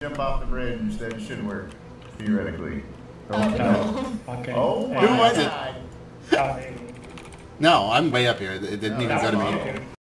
jump off the bridge, then it should work, theoretically. Okay. Oh my Who was it? God. God. No, I'm way up here. It didn't even go to me.